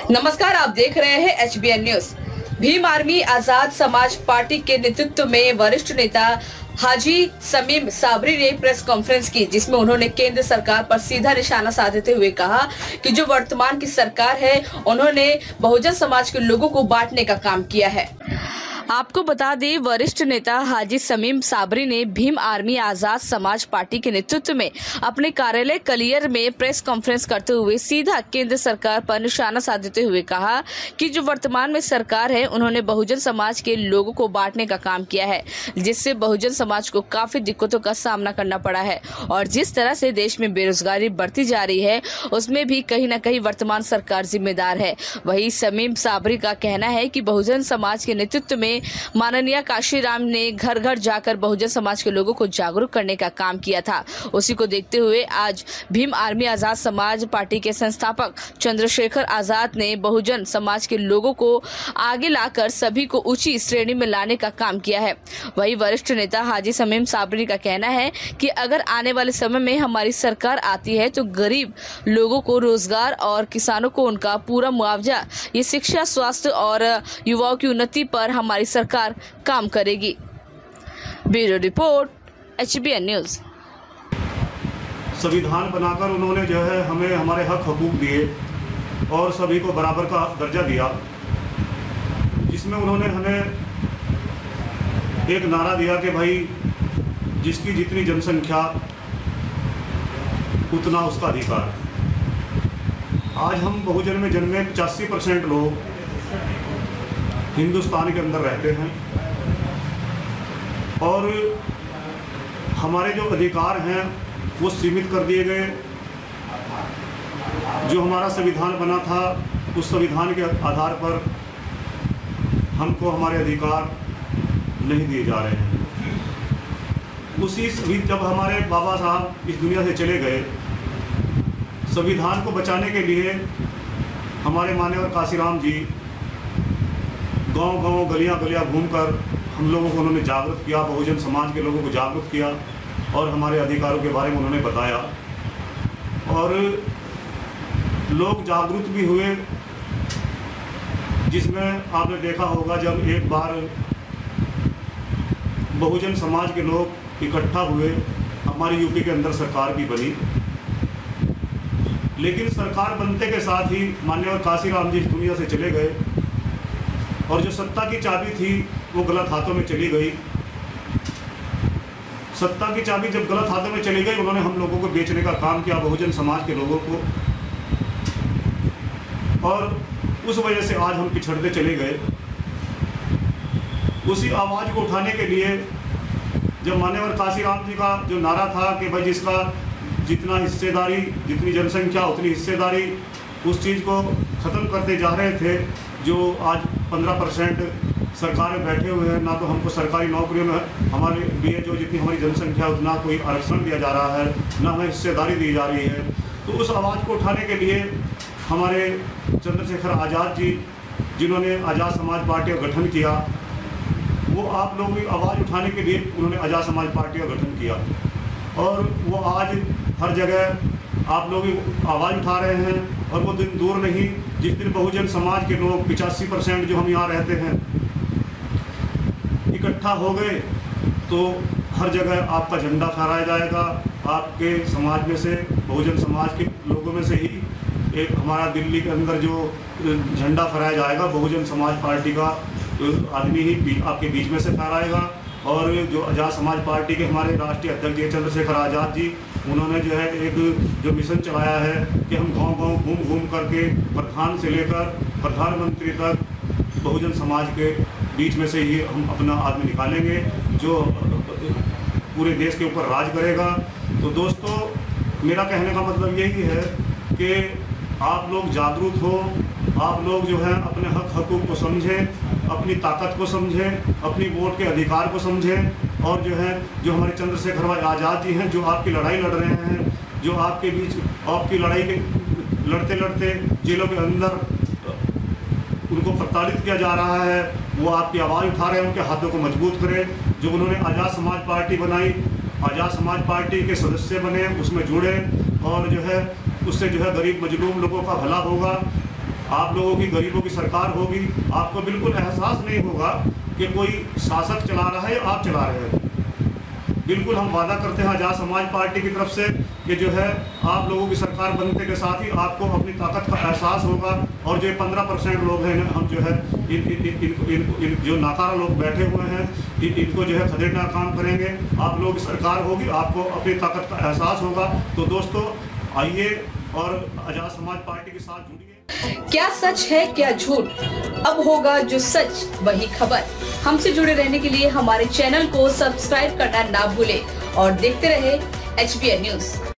नमस्कार, आप देख रहे हैं HBN news. Bhim army Azad Samaj party के नेतृत्व में वरिष्ठ नेता हाजी समीम साबरी ने प्रेस कॉन्फ्रेंस की, जिसमें उन्होंने केंद्र सरकार पर सीधा निशाना साधते हुए कहा कि जो वर्तमान की सरकार है उन्होंने बहुजन समाज के लोगों को बांटने का काम किया है। आपको बता दें, वरिष्ठ नेता हाजी समीम साबरी ने भीम आर्मी आजाद समाज पार्टी के नेतृत्व में अपने कार्यालय कलियर में प्रेस कॉन्फ्रेंस करते हुए सीधा केंद्र सरकार पर निशाना साधते हुए कहा कि जो वर्तमान में सरकार है उन्होंने बहुजन समाज के लोगों को बांटने का काम किया है, जिससे बहुजन समाज को काफी दिक्कतों का सामना करना पड़ा है। और जिस तरह से देश में बेरोजगारी बढ़ती जा रही है उसमें भी कहीं न कहीं वर्तमान सरकार जिम्मेदार है। वही समीम साबरी का कहना है कि बहुजन समाज के नेतृत्व में माननीय काशीराम ने घर घर जाकर बहुजन समाज के लोगों को जागरूक करने का काम किया था। उसी को देखते हुए आज भीम आर्मी आजाद समाज पार्टी के संस्थापक चंद्रशेखर आजाद ने बहुजन समाज के लोगों को आगे लाकर सभी को ऊंची श्रेणी में लाने का काम किया है। वही वरिष्ठ नेता हाजी समीम साबरी का कहना है कि अगर आने वाले समय में हमारी सरकार आती है तो गरीब लोगों को रोजगार और किसानों को उनका पूरा मुआवजा, ये शिक्षा, स्वास्थ्य और युवाओं की उन्नति पर हमारी सरकार काम करेगी। Bureau report, HBN news. संविधान बनाकर उन्होंने जो है हमें हमारे हक हकूक दिए और सभी को बराबर का दर्जा दिया, जिसमें उन्होंने हमें एक नारा दिया कि भाई जिसकी जितनी जनसंख्या उतना उसका अधिकार। आज हम बहुजन में जन्मे 85% लोग हिंदुस्तान के अंदर रहते हैं और हमारे जो अधिकार हैं वो सीमित कर दिए गए। जो हमारा संविधान बना था उस संविधान के आधार पर हमको हमारे अधिकार नहीं दिए जा रहे हैं। उसी जब हमारे बाबा साहब इस दुनिया से चले गए, संविधान को बचाने के लिए हमारे माननीय काशीराम जी गांव-गांव, गलियां-गलियां घूमकर हम लोगों को उन्होंने जागरूक किया, बहुजन समाज के लोगों को जागरूक किया और हमारे अधिकारों के बारे में उन्होंने बताया और लोग जागरूक भी हुए। जिसमें आपने देखा होगा जब एक बार बहुजन समाज के लोग इकट्ठा हुए, हमारी यूपी के अंदर सरकार भी बनी, लेकिन सरकार बनते के साथ ही माननीय काशीराम जी इस दुनिया से चले गए और जो सत्ता की चाबी थी वो गलत हाथों में चली गई। सत्ता की चाबी जब गलत हाथों में चली गई, उन्होंने हम लोगों को बेचने का काम किया, बहुजन समाज के लोगों को, और उस वजह से आज हम पिछड़ते चले गए। उसी आवाज़ को उठाने के लिए जब माननीय काशीराम जी का जो नारा था कि भाई जिसका जितना हिस्सेदारी, जितनी जनसंख्या उतनी हिस्सेदारी, उस चीज़ को ख़त्म करते जा रहे थे। जो आज 15% सरकार में बैठे हुए हैं, ना तो हमको सरकारी नौकरियों में हमारे लिए जो जितनी हमारी जनसंख्या उतना कोई आरक्षण दिया जा रहा है, ना हमें हिस्सेदारी दी जा रही है। तो उस आवाज़ को उठाने के लिए हमारे चंद्रशेखर आज़ाद जी, जिन्होंने आज़ाद समाज पार्टी का गठन किया, वो आप लोगों की आवाज़ उठाने के लिए उन्होंने आज़ाद समाज पार्टी का गठन किया और वो आज हर जगह आप लोग आवाज़ उठा रहे हैं। और वो दिन दूर नहीं जिस दिन बहुजन समाज के लोग 85% जो हम यहाँ रहते हैं इकट्ठा हो गए तो हर जगह आपका झंडा फहराया जाएगा। आपके समाज में से, बहुजन समाज के लोगों में से ही एक हमारा दिल्ली के अंदर जो झंडा फहराया जाएगा, बहुजन समाज पार्टी का आदमी ही आपके बीच में से फहराएगा। और जो आज़ाद समाज पार्टी के हमारे राष्ट्रीय अध्यक्ष चंद्रशेखर आज़ाद जी, उन्होंने जो है एक जो मिशन चलाया है कि हम गांव-गांव घूम करके प्रधान से लेकर प्रधानमंत्री तक बहुजन समाज के बीच में से ही हम अपना आदमी निकालेंगे जो पूरे देश के ऊपर राज करेगा। तो दोस्तों, मेरा कहने का मतलब यही है कि आप लोग जागरूक हो, आप लोग जो है अपने हक हकूक को समझें, अपनी ताकत को समझें, अपनी वोट के अधिकार को समझें और जो है जो हमारे चंद्रशेखर भाई आज़ाद जी हैं, जो आपकी लड़ाई लड़ रहे हैं, जो आपके बीच आपकी लड़ाई के लड़ते लड़ते जेलों के अंदर उनको प्रताड़ित किया जा रहा है, वो आपकी आवाज़ उठा रहे हैं, उनके हाथों को मजबूत करें। जो उन्होंने आज़ाद समाज पार्टी बनाई, आज़ाद समाज पार्टी के सदस्य बने, उसमें जुड़े और जो है उससे जो है गरीब मजलूम लोगों का भला होगा। आप लोगों की, गरीबों की सरकार होगी, आपको बिल्कुल एहसास नहीं होगा कि कोई शासक चला रहा है, आप चला रहे हैं। बिल्कुल हम वादा करते हैं आज़ाद समाज पार्टी की तरफ से कि जो है आप लोगों की सरकार बनने के साथ ही आपको अपनी ताकत का एहसास होगा, और जो 15% लोग हैं, हम जो है इन जो नाकारा लोग बैठे हुए हैं, इनको जो है खदेड़ना काम करेंगे। आप लोगों की सरकार होगी, आपको अपनी ताकत का एहसास होगा। तो दोस्तों आइए और आज़ाद समाज पार्टी के साथ जुड़िए। क्या सच है क्या झूठ, अब होगा जो सच वही खबर। हमसे जुड़े रहने के लिए हमारे चैनल को सब्सक्राइब करना ना भूलें और देखते रहे HBN न्यूज।